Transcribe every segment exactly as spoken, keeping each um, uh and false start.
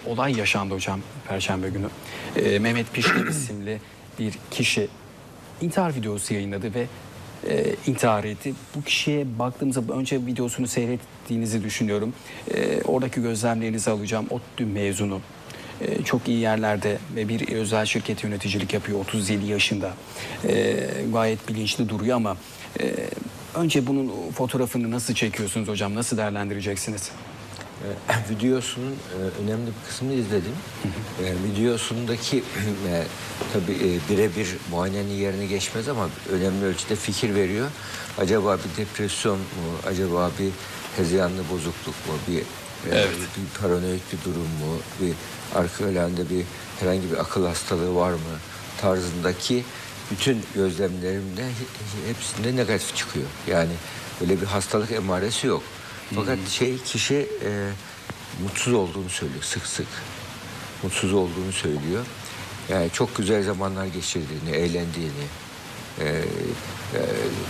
olay yaşandı hocam Perşembe günü. E, Mehmet Pişkin isimli bir kişi intihar videosu yayınladı ve e, intihar etti. Bu kişiye baktığımızda önce videosunu seyrettiğinizi düşünüyorum. E, oradaki gözlemlerinizi alacağım. ODTÜ mezunu. E, çok iyi yerlerde ve bir özel şirket yöneticilik yapıyor. otuz yedi yaşında. E, gayet bilinçli duruyor ama e, önce bunun fotoğrafını nasıl çekiyorsunuz hocam? Nasıl değerlendireceksiniz? E, videosunun e, önemli bir kısmını izledim. E, videosundaki e, tabii e, birebir muayenenin yerine geçmez ama önemli ölçüde fikir veriyor. Acaba bir depresyon mu? Acaba bir hezeyanlı bozukluk mu? Bir, e, evet. bir paranoid bir durum mu? Bir arka planda bir herhangi bir akıl hastalığı var mı? Tarzındaki bütün gözlemlerimde hepsinde negatif çıkıyor. Yani böyle bir hastalık emaresi yok. Fakat hmm. şey kişi e, mutsuz olduğunu söylüyor sık sık. Mutsuz olduğunu söylüyor. Yani çok güzel zamanlar geçirdiğini, eğlendiğini, e, e, e,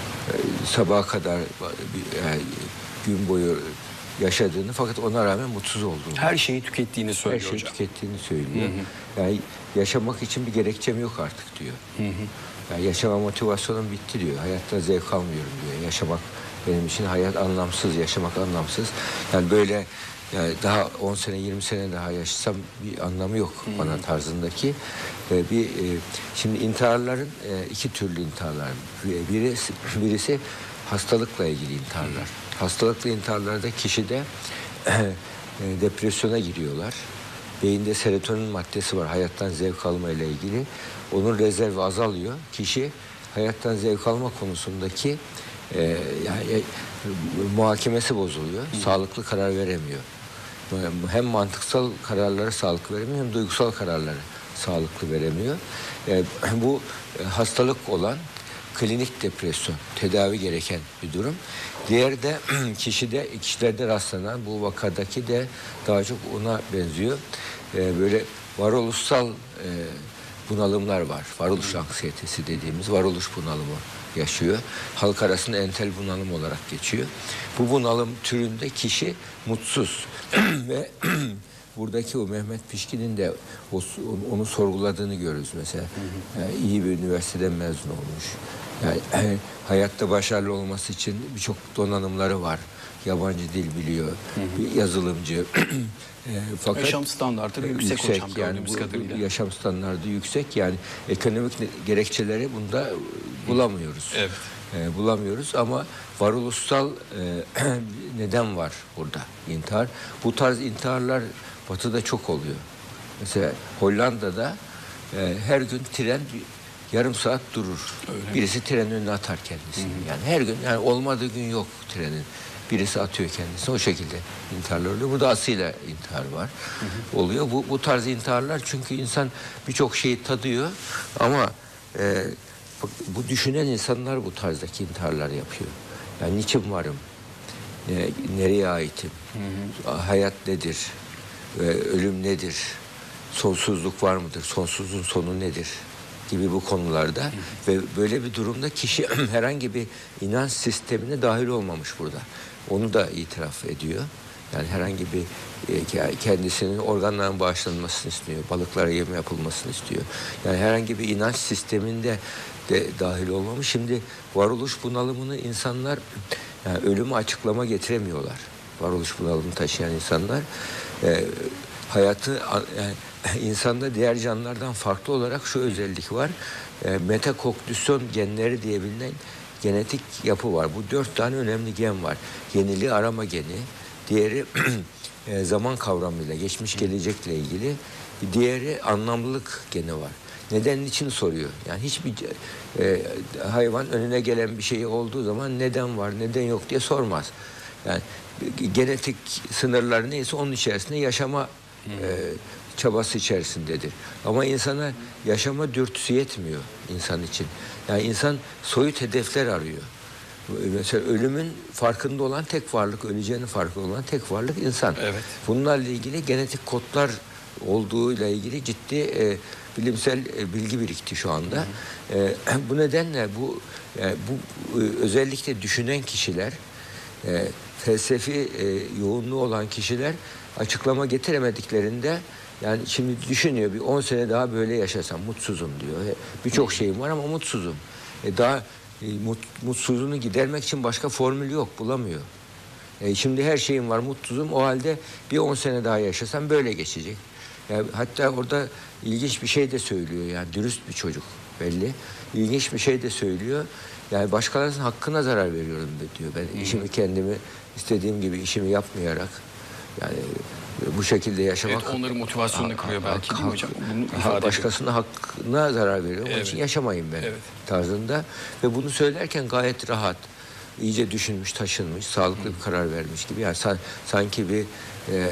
sabaha kadar yani, gün boyu yaşadığını fakat ona rağmen mutsuz olduğunu. Her şeyi tükettiğini söylüyor Her şeyi hocam. tükettiğini söylüyor. Hı hı. Yani yaşamak için bir gerekçem yok artık diyor. Hı hı. Yani yaşama motivasyonum bitti diyor. Hayatta zevk almıyorum diyor. Yaşamak benim için hayat anlamsız, yaşamak anlamsız. Yani böyle yani daha on sene, yirmi sene daha yaşasam bir anlamı yok hmm. bana tarzındaki. Ee, bir e, şimdi intiharların e, iki türlü intiharlar. Birisi, birisi hastalıkla ilgili intiharlar. Hmm. Hastalıklı intiharlarda kişide e, depresyona giriyorlar. Beyinde serotonin maddesi var hayattan zevk alma ile ilgili. Onun rezervi azalıyor. Kişi hayattan zevk alma konusundaki e, yani, e, muhakemesi bozuluyor. Hı. Sağlıklı karar veremiyor. Hem mantıksal kararları sağlıklı veremiyor hem duygusal kararları sağlıklı veremiyor. E, bu e, hastalık olan klinik depresyon, tedavi gereken bir durum. Diğeri de kişide, kişilerde rastlanan bu vakadaki de daha çok ona benziyor. E, böyle varoluşsal e, bunalımlar var. Varoluş anksiyetesi dediğimiz varoluş bunalımı yaşıyor. Halk arasında entel bunalım olarak geçiyor. Bu bunalım türünde kişi mutsuz ve buradaki o Mehmet Pişkin'in de o, onu sorguladığını görürüz mesela. Yani iyi bir üniversiteden mezun olmuş. Yani hayatta başarılı olması için birçok donanımları var. Yabancı dil biliyor, bir yazılımcı. E, fakat yaşam standartları yüksek, yüksek hocam gördüğümüz yani kadarıyla. Yaşam standartı yüksek yani ekonomik gerekçeleri bunda bulamıyoruz. Evet. E, bulamıyoruz ama varoluşsal e, neden var burada intihar. Bu tarz intiharlar Batı'da çok oluyor. Mesela Hollanda'da e, her gün tren yarım saat durur. Öyle Birisi mi? Trenin önüne atar kendisini. Hı-hı. Yani her gün yani olmadığı gün yok trenin. Birisi atıyor kendisini. O şekilde intiharlar oluyor. Burada asıyla intihar var. Hı hı. Oluyor. Bu, bu tarz intiharlar çünkü insan birçok şeyi tadıyor ama e, bu düşünen insanlar bu tarzdaki intiharlar yapıyor. Yani niçin varım? E, nereye aitim? Hı hı. Hayat nedir? E, ölüm nedir? Sonsuzluk var mıdır? Sonsuzluğun sonu nedir? Gibi bu konularda. Hı hı. Ve böyle bir durumda kişi herhangi bir inanç sistemine dahil olmamış burada. Onu da itiraf ediyor. Yani herhangi bir e, kendisinin organların bağışlanmasını istiyor. Balıklara yem yapılmasını istiyor. Yani herhangi bir inanç sisteminde de dahil olmamış. Şimdi varoluş bunalımını insanlar yani ölümü açıklama getiremiyorlar. Varoluş bunalımını taşıyan insanlar e, hayatı yani, insanda diğer canlılardan farklı olarak şu özellik var. E, metakognisyon genleri diye bilinen genetik yapı var. Bu dört tane önemli gen var. Yeniliği arama geni, diğeri e, zaman kavramıyla, geçmiş gelecekle ilgili, diğeri anlamlılık geni var. Neden için soruyor. Yani hiçbir e, hayvan önüne gelen bir şey olduğu zaman neden var, neden yok diye sormaz. Yani genetik sınırlar neyse onun içerisinde yaşama hmm. e, çabası içerisindedir. Ama insana yaşama dürtüsü yetmiyor insan için. Yani insan soyut hedefler arıyor. Mesela ölümün farkında olan tek varlık, öleceğinin farkında olan tek varlık insan. Evet. Bunlarla ilgili genetik kodlar olduğuyla ilgili ciddi e, bilimsel e, bilgi birikti şu anda. Hı hı. E, bu nedenle bu e, bu e, özellikle düşünen kişiler e, felsefi e, yoğunluğu olan kişiler açıklama getiremediklerinde, yani şimdi düşünüyor, bir on sene daha böyle yaşasam mutsuzum diyor. Birçok şeyim var ama mutsuzum. E daha e, mut, mutsuzluğunu gidermek için başka formül yok, bulamıyor. E şimdi her şeyim var, mutsuzum. O halde bir on sene daha yaşasam böyle geçecek. Yani hatta orada ilginç bir şey de söylüyor, yani dürüst bir çocuk belli. İlginç bir şey de söylüyor. Yani başkalarının hakkına zarar veriyorum diyor. Ben hmm. işimi kendimi istediğim gibi işimi yapmayarak, yani bu şekilde yaşamak... Evet, onların motivasyonunu kırıyor belki değil mi hocam? Bunu başkasının hakkına zarar veriyor. Onun evet. için yaşamayın ben evet. tarzında. Ve bunu söylerken gayet rahat, iyice düşünmüş, taşınmış, sağlıklı bir karar vermiş gibi. Yani san, sanki bir e, e,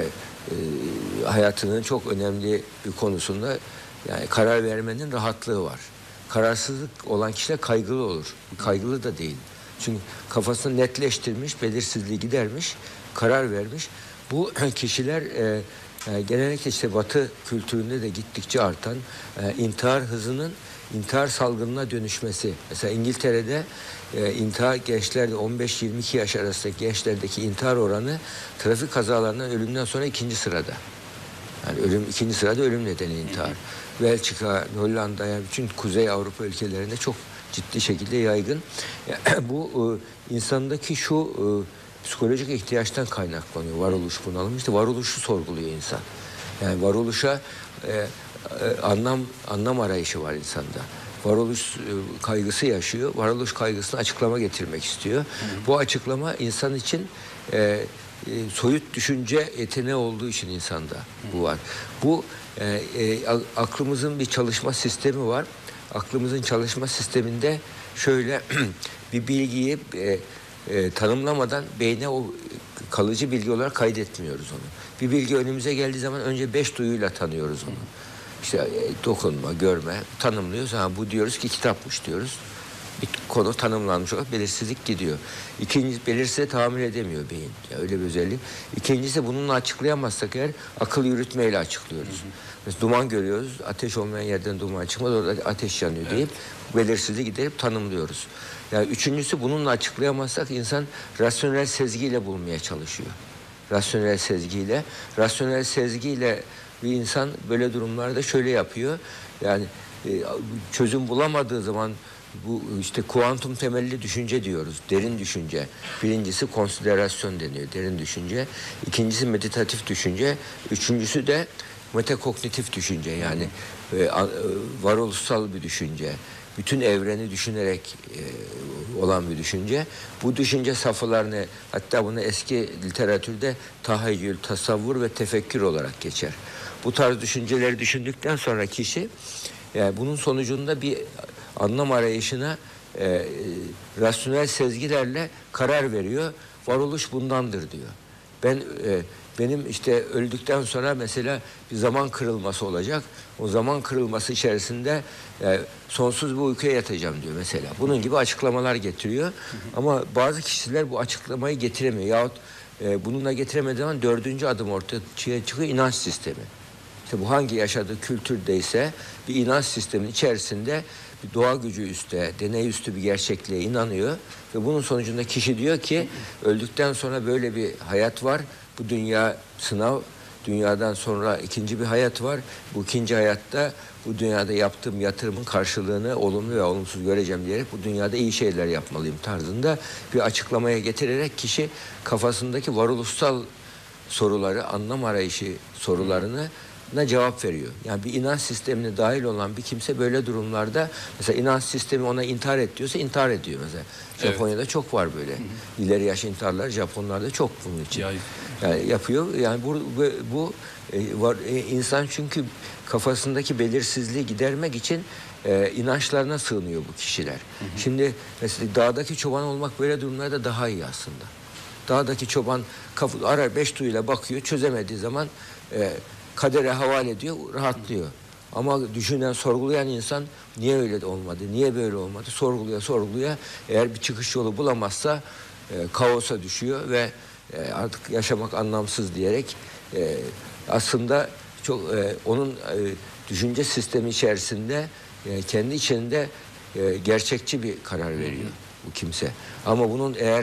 hayatının çok önemli bir konusunda yani karar vermenin rahatlığı var. Kararsızlık olan kişiler kaygılı olur. Kaygılı da değil. Çünkü kafasını netleştirmiş, belirsizliği gidermiş, karar vermiş. Bu kişiler e, e, genellikle işte Batı kültüründe de gittikçe artan e, intihar hızının intihar salgınına dönüşmesi. Mesela İngiltere'de e, intihar gençlerde on beş yirmi iki yaş arasındaki gençlerdeki intihar oranı trafik kazalarından ölümden sonra ikinci sırada. Yani ölüm ikinci sırada ölüm nedeni intihar. Belçika, Hollanda, yani bütün Kuzey Avrupa ülkelerinde çok ciddi şekilde yaygın. Yani bu e, insandaki şu e, psikolojik ihtiyaçtan kaynaklanıyor. Varoluş bunalımı. İşte varoluşu sorguluyor insan. Yani varoluşa e, e, anlam anlam arayışı var insanda. Varoluş e, kaygısı yaşıyor. Varoluş kaygısına açıklama getirmek istiyor. Hı hı. Bu açıklama insan için e, e, soyut düşünce yeteneği olduğu için insanda hı. bu var. Bu e, e, aklımızın bir çalışma sistemi var. Aklımızın çalışma sisteminde şöyle bir bilgiyi e, e, tanımlamadan beyne o kalıcı bilgi olarak kaydetmiyoruz onu. Bir bilgi önümüze geldiği zaman önce beş duyuyla tanıyoruz onu. İşte e, dokunma, görme, tanımlıyoruz. Ha, bu diyoruz ki kitapmış diyoruz. Bir konu tanımlanmış olarak belirsizlik gidiyor. İkincisi, belirsizliğe tahammül edemiyor beyin. Yani öyle bir özellik. İkincisi, bununla açıklayamazsak eğer akıl yürütmeyle açıklıyoruz. Hı hı. Mesela duman görüyoruz. Ateş olmayan yerden duman çıkmaz. Orada ateş yanıyor evet. deyip belirsizliği giderip tanımlıyoruz. Yani üçüncüsü, bununla açıklayamazsak insan rasyonel sezgiyle bulmaya çalışıyor. Rasyonel sezgiyle. Rasyonel sezgiyle bir insan böyle durumlarda şöyle yapıyor. Yani e, çözüm bulamadığı zaman bu işte kuantum temelli düşünce diyoruz. Derin düşünce. Birincisi konsiderasyon deniyor. Derin düşünce. İkincisi meditatif düşünce. Üçüncüsü de metakognitif düşünce. Yani e, varoluşsal bir düşünce. Bütün evreni düşünerek e, olan bir düşünce. Bu düşünce safhalarını, hatta bunu eski literatürde tahayyül, tasavvur ve tefekkür olarak geçer. Bu tarz düşünceleri düşündükten sonra kişi yani bunun sonucunda bir anlam arayışına e, rasyonel sezgilerle karar veriyor. Varoluş bundandır diyor. Ben e, benim işte öldükten sonra mesela bir zaman kırılması olacak. O zaman kırılması içerisinde e, sonsuz bir uykuya yatacağım diyor mesela. Bunun gibi açıklamalar getiriyor. Hı hı. Ama bazı kişiler bu açıklamayı getiremiyor. Yahut e, bununla getiremediği zaman dördüncü adım ortaya çıkıyor, inanç sistemi. İşte bu hangi yaşadığı kültürdeyse bir inanç sistemin içerisinde bir doğa gücü üstü, deney üstü bir gerçekliğe inanıyor ve bunun sonucunda kişi diyor ki öldükten sonra böyle bir hayat var. Bu dünya sınav, dünyadan sonra ikinci bir hayat var. Bu ikinci hayatta bu dünyada yaptığım yatırımın karşılığını olumlu ve olumsuz göreceğim diyerek bu dünyada iyi şeyler yapmalıyım tarzında bir açıklamaya getirerek kişi kafasındaki varoluşsal soruları, anlam arayışı sorularını ne cevap veriyor. Yani bir inanç sistemine dahil olan bir kimse böyle durumlarda mesela inanç sistemi ona intihar et diyorsa intihar ediyor mesela. Evet. Japonya'da çok var böyle. Hı hı. İleri yaş intiharlar Japonlarda çok bunun için. Ya, yani yapıyor. Yani bu bu, bu e, var e, insan çünkü kafasındaki belirsizliği gidermek için e, inançlarına sığınıyor bu kişiler. Hı hı. Şimdi mesela dağdaki çoban olmak böyle durumlarda daha iyi aslında. Dağdaki çoban kafa arar beş duyuyla bakıyor, çözemediği zaman e, kadere havale ediyor, rahatlıyor. Ama düşünen, sorgulayan insan niye öyle de olmadı, niye böyle olmadı sorguluyor, sorguluyor. Eğer bir çıkış yolu bulamazsa e, kaosa düşüyor ve e, artık yaşamak anlamsız diyerek e, aslında çok e, onun e, düşünce sistemi içerisinde e, kendi içinde e, gerçekçi bir karar veriyor bu kimse. Ama bunun eğer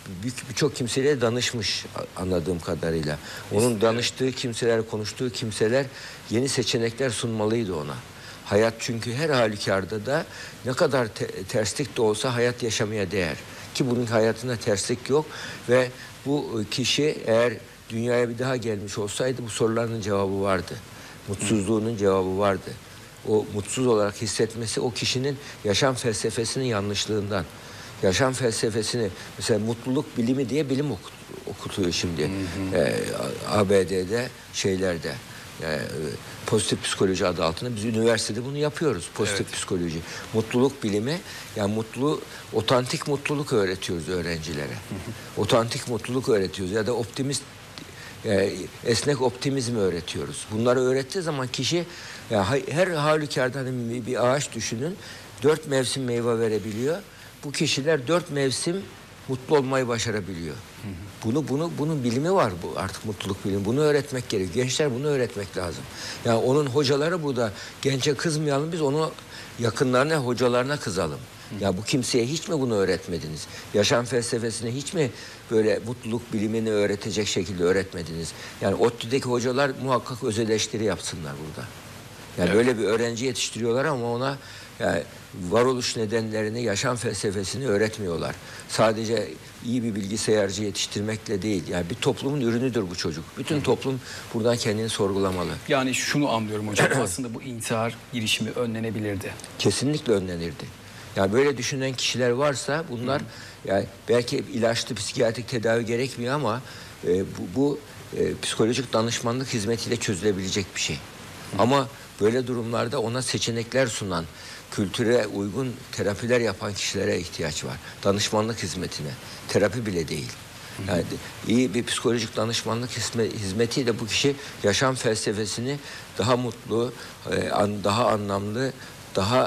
birçok kimseyle danışmış anladığım kadarıyla. Onun danıştığı kimseler, konuştuğu kimseler yeni seçenekler sunmalıydı ona. Hayat çünkü her halükarda da ne kadar te terslik de olsa hayat yaşamaya değer. Ki bunun hayatında terslik yok ve bu kişi eğer dünyaya bir daha gelmiş olsaydı bu soruların cevabı vardı. Mutsuzluğunun cevabı vardı. O mutsuz olarak hissetmesi o kişinin yaşam felsefesinin yanlışlığından. Yaşam felsefesini mesela mutluluk bilimi diye bilim okut okutuyor şimdi. Hı hı. Ee, A B D'de şeylerde. Yani, pozitif psikoloji adı altında biz üniversitede bunu yapıyoruz. Pozitif evet. psikoloji. Mutluluk bilimi, yani mutlu, otantik mutluluk öğretiyoruz öğrencilere. Hı hı. Otantik mutluluk öğretiyoruz ya da optimist, yani esnek optimizmi öğretiyoruz. Bunları öğrettiği zaman kişi yani her halükarda hani bir ağaç düşünün, dört mevsim meyve verebiliyor. Bu kişiler dört mevsim mutlu olmayı başarabiliyor. Hı hı. Bunu bunu bunun bilimi var, bu artık mutluluk bilimi. Bunu öğretmek gerekiyor. Gençler bunu öğretmek lazım. Yani onun hocaları burada, gence kızmayalım, biz onu yakınlarına, hocalarına kızalım. Hı. Ya bu kimseye hiç mi bunu öğretmediniz? Yaşam felsefesini hiç mi böyle mutluluk bilimini öğretecek şekilde öğretmediniz? Yani ODTÜ'deki hocalar muhakkak öz eleştiri yapsınlar burada. Yani evet. böyle bir öğrenci yetiştiriyorlar ama ona yani varoluş nedenlerini, yaşam felsefesini öğretmiyorlar. Sadece iyi bir bilgisayarcı yetiştirmekle değil. Yani bir toplumun ürünüdür bu çocuk. Bütün Hı. toplum buradan kendini sorgulamalı. Yani şunu anlıyorum hocam. Aslında bu intihar girişimi önlenebilirdi. Kesinlikle önlenirdi. Yani böyle düşünen kişiler varsa bunlar Hı. yani belki ilaçlı psikiyatrik tedavi gerekmiyor ama e, bu, bu e, psikolojik danışmanlık hizmetiyle çözülebilecek bir şey. Hı. Ama böyle durumlarda ona seçenekler sunan, kültüre uygun terapiler yapan kişilere ihtiyaç var. Danışmanlık hizmetine. Terapi bile değil. Yani iyi bir psikolojik danışmanlık hizmetiyle bu kişi yaşam felsefesini daha mutlu, daha anlamlı, daha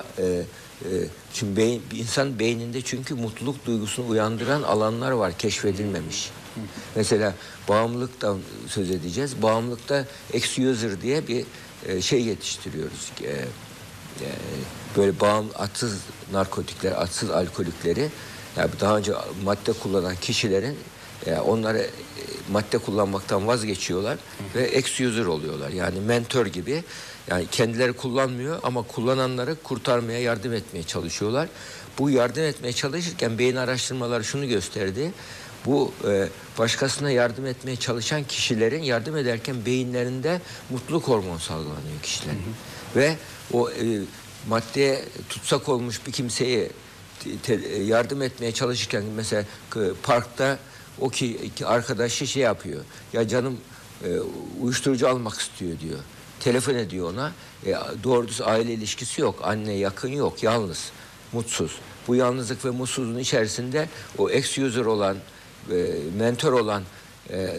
çünkü beyin, bir insan beyninde çünkü mutluluk duygusunu uyandıran alanlar var, keşfedilmemiş. Mesela bağımlılıktan söz edeceğiz. Bağımlılıkta ex-user diye bir şey yetiştiriyoruz. Böyle bağım, atsız narkotikler, atsız alkolikleri, yani daha önce madde kullanan kişilerin yani onları madde kullanmaktan vazgeçiyorlar Hı. ve ex-user oluyorlar. Yani mentor gibi, yani kendileri kullanmıyor ama kullananları kurtarmaya, yardım etmeye çalışıyorlar. Bu yardım etmeye çalışırken beyin araştırmaları şunu gösterdi. Bu e, başkasına yardım etmeye çalışan kişilerin yardım ederken beyinlerinde mutluluk hormonu salgılanıyor kişilerin. Hı hı. Ve o e, maddeye tutsak olmuş bir kimseye te, yardım etmeye çalışırken mesela parkta o ki, ki arkadaşı şey yapıyor. Ya canım e, uyuşturucu almak istiyor diyor. Telefon ediyor ona. E, doğru düz aile ilişkisi yok. Anne yakın yok. Yalnız. Mutsuz. Bu yalnızlık ve mutsuzluğun içerisinde o ex-user olan, e, mentor olan e,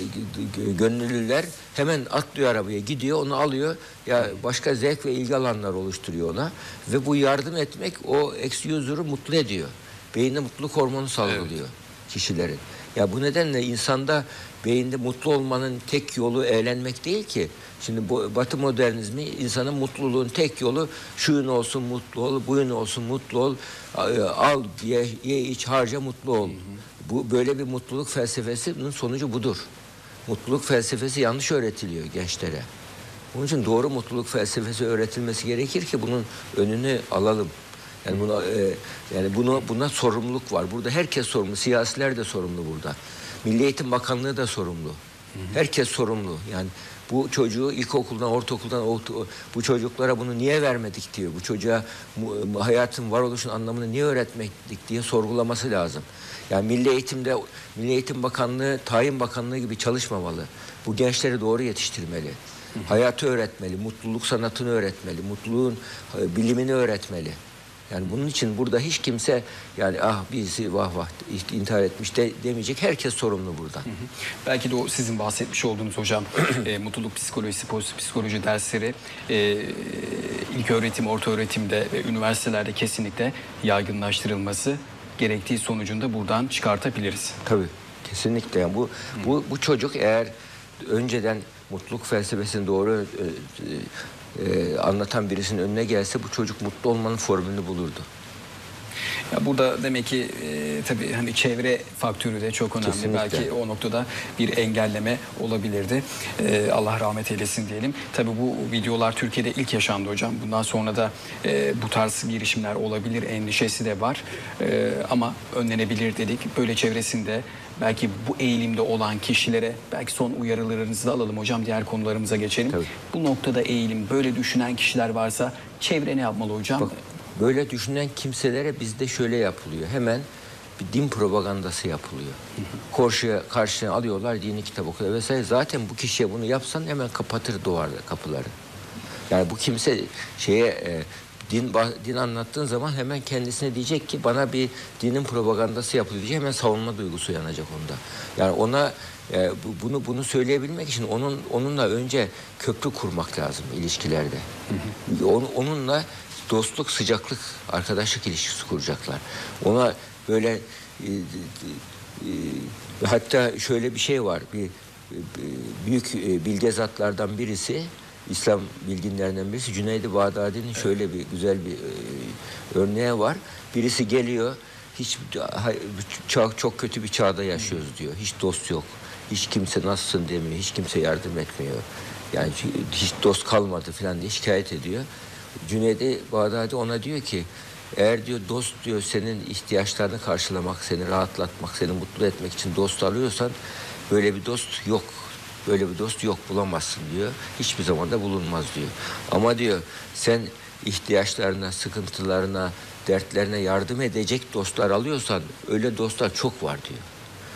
gönüllüler hemen atlıyor arabaya, gidiyor, onu alıyor. Ya başka zevk ve ilgi alanları oluşturuyor ona. Ve bu yardım etmek o ex-user'ı mutlu ediyor. Beyinde mutluluk hormonu salgılıyor evet. kişilerin. Ya bu nedenle insanda beyinde mutlu olmanın tek yolu eğlenmek değil ki. Şimdi bu Batı modernizmi insanın mutluluğun tek yolu şuyun olsun mutlu ol, buyun olsun mutlu ol, al ye, ye iç harca mutlu ol. Hı hı. Bu böyle bir mutluluk felsefesinin sonucu budur. Mutluluk felsefesi yanlış öğretiliyor gençlere. Onun için doğru mutluluk felsefesi öğretilmesi gerekir ki bunun önünü alalım. Yani buna e, yani bunu buna sorumluluk var. Burada herkes sorumlu. Siyasiler de sorumlu burada. Milli Eğitim Bakanlığı da sorumlu. Herkes sorumlu. Yani bu çocuğu ilkokuldan, ortaokuldan bu çocuklara bunu niye vermedik diyor. Bu çocuğa hayatın, varoluşun anlamını niye öğretmedik diye sorgulaması lazım. Yani Milli Eğitim'de Milli Eğitim Bakanlığı, Tayin Bakanlığı gibi çalışmamalı. Bu gençleri doğru yetiştirmeli. Hı hı. Hayatı öğretmeli, mutluluk sanatını öğretmeli, mutluluğun bilimini öğretmeli. Yani bunun için burada hiç kimse yani ah birisi vah vah intihar etmiş de demeyecek. Herkes sorumlu buradan. Hı hı. Belki de o sizin bahsetmiş olduğunuz hocam e, mutluluk psikolojisi, pozitif psikoloji dersleri e, ilk öğretim, orta öğretimde ve üniversitelerde kesinlikle yaygınlaştırılması gerektiği sonucunda buradan çıkartabiliriz. Tabii kesinlikle. Yani bu, bu, bu çocuk eğer önceden mutluluk felsefesini doğru e, e, anlatan birisinin önüne gelse bu çocuk mutlu olmanın formülünü bulurdu. Ya burada demek ki e, tabii hani çevre faktörü de çok önemli. Kesinlikle. Belki o noktada bir engelleme olabilirdi. E, Allah rahmet eylesin diyelim. Tabii bu videolar Türkiye'de ilk yaşandı hocam. Bundan sonra da e, bu tarz girişimler olabilir endişesi de var. E, ama önlenebilir dedik. Böyle çevresinde belki bu eğilimde olan kişilere belki son uyarılarınızı da alalım hocam. Diğer konularımıza geçelim. Tabii. Bu noktada eğilim, böyle düşünen kişiler varsa çevre ne yapmalı hocam? Bak, böyle düşünen kimselere bizde şöyle yapılıyor. Hemen bir din propagandası yapılıyor. Karşıya, karşıya alıyorlar, dini kitap okuyor vesaire. Zaten bu kişiye bunu yapsan hemen kapatır duvarları, kapıları. Yani bu kimse şeye e, din din anlattığın zaman hemen kendisine diyecek ki bana bir dinin propagandası yapılıyor diyecek. Hemen savunma duygusu uyanacak onda. Yani ona e, bu, bunu bunu söyleyebilmek için onun onunla önce köprü kurmak lazım ilişkilerde. Hı hı. Onun, onunla dostluk, sıcaklık, arkadaşlık ilişkisi kuracaklar. Ona böyle e, e, e, hatta şöyle bir şey var. Bir, bir büyük e, bilge zatlardan birisi, İslam bilginlerinden birisi Cüneyd-i Bağdadi'nin şöyle bir güzel bir e, örneği var. Birisi geliyor, hiç çok, çok kötü bir çağda yaşıyoruz diyor. Hiç dost yok. Hiç kimse nasılsın demiyor. Hiç kimse yardım etmiyor. Yani hiç dost kalmadı falan diye şikayet ediyor. Cüneyd-i Bağdadi ona diyor ki eğer diyor dost diyor senin ihtiyaçlarını karşılamak, seni rahatlatmak, seni mutlu etmek için dost arıyorsan böyle bir dost yok. Böyle bir dost yok, bulamazsın diyor. Hiçbir zaman da bulunmaz diyor. Ama diyor sen ihtiyaçlarına, sıkıntılarına, dertlerine yardım edecek dostlar alıyorsan öyle dostlar çok var diyor.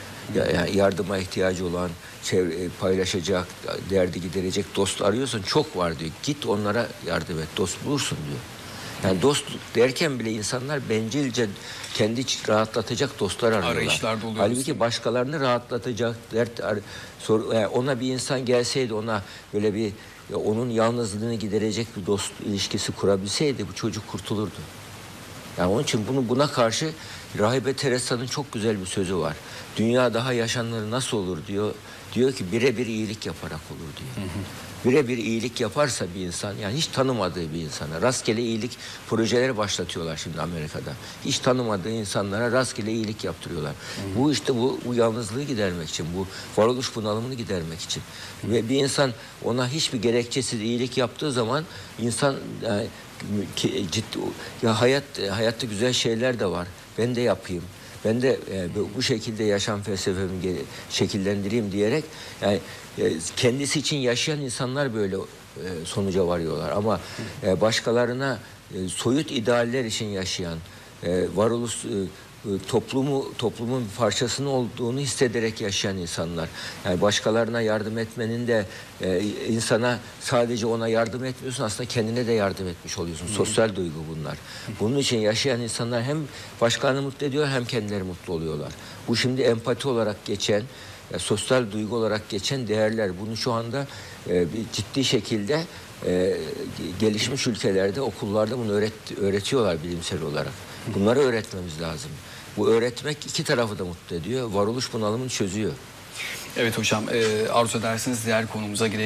Yani yardıma ihtiyacı olan, çevre, paylaşacak, derdi giderecek dost arıyorsan çok var diyor. Git onlara yardım et, dost bulursun diyor. Yani dost derken bile insanlar bencilce kendi rahatlatacak dostlar arıyorlar. Arayışlarda oluyoruz. Halbuki başkalarını rahatlatacak, dert sor, yani ona bir insan gelseydi ona böyle bir onun yalnızlığını giderecek bir dost ilişkisi kurabilseydi bu çocuk kurtulurdu. Yani onun için bunu buna karşı Rahibe Teresa'nın çok güzel bir sözü var. Dünya daha yaşanır nasıl olur diyor. Diyor ki birebir iyilik yaparak olur diyor. Birebir iyilik yaparsa bir insan, yani hiç tanımadığı bir insana rastgele iyilik projeleri başlatıyorlar şimdi Amerika'da. Hiç tanımadığı insanlara rastgele iyilik yaptırıyorlar. Hı hı. Bu işte bu, bu yalnızlığı gidermek için, bu varoluş bunalımını gidermek için. Hı. Ve bir insan ona hiçbir gerekçesiz iyilik yaptığı zaman insan yani, ciddi ya hayat hayatta güzel şeyler de var. Ben de yapayım. Ben de e, bu şekilde yaşam felsefemi şekillendireyim diyerek yani e, kendisi için yaşayan insanlar böyle e, sonuca varıyorlar. Ama e, başkalarına e, soyut idealler için yaşayan, e, varoluş e, toplumu toplumun bir parçasının olduğunu hissederek yaşayan insanlar. Yani başkalarına yardım etmenin de e, insana sadece ona yardım etmiyorsun, aslında kendine de yardım etmiş oluyorsun. Hı. Sosyal duygu bunlar. Bunun için yaşayan insanlar hem başkalarını mutlu ediyor hem kendileri mutlu oluyorlar. Bu şimdi empati olarak geçen, e, sosyal duygu olarak geçen değerler. Bunu şu anda e, bir ciddi şekilde e, gelişmiş ülkelerde okullarda bunu öğret, öğretiyorlar bilimsel olarak. Bunları öğretmemiz lazım. Bu öğretmek iki tarafı da mutlu ediyor. Varoluş bunalımını çözüyor. Evet hocam, e, arzu ederseniz diğer konumuza gidelim.